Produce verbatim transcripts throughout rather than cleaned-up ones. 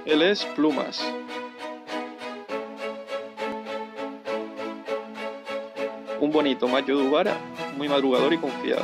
Él es Plumas. Un bonito macho de Uvara, muy madrugador y confiado.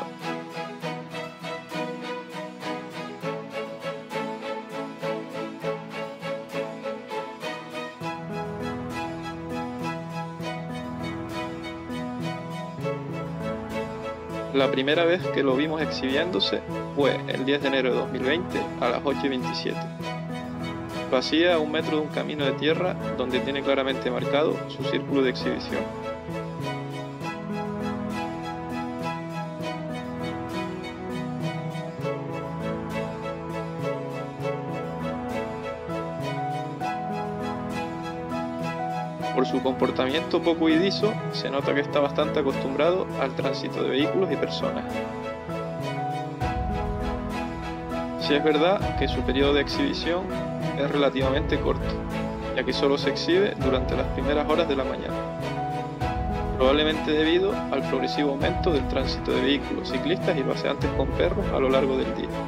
La primera vez que lo vimos exhibiéndose fue el diez de enero de dos mil veinte a las ocho y veintisiete. Lo hacía a un metro de un camino de tierra donde tiene claramente marcado su círculo de exhibición. Por su comportamiento poco huidizo, se nota que está bastante acostumbrado al tránsito de vehículos y personas. Sí es verdad que su periodo de exhibición es relativamente corto, ya que solo se exhibe durante las primeras horas de la mañana, probablemente debido al progresivo aumento del tránsito de vehículos, ciclistas y paseantes con perros a lo largo del día.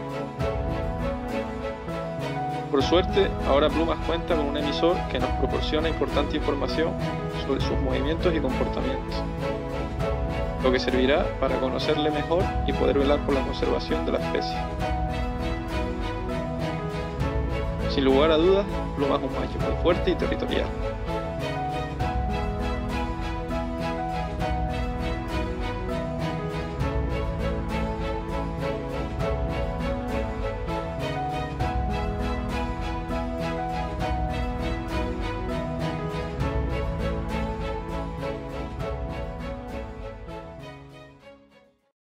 Por suerte, ahora Plumas cuenta con un emisor que nos proporciona importante información sobre sus movimientos y comportamientos, lo que servirá para conocerle mejor y poder velar por la conservación de la especie. Sin lugar a dudas, Plumas es un macho muy fuerte y territorial.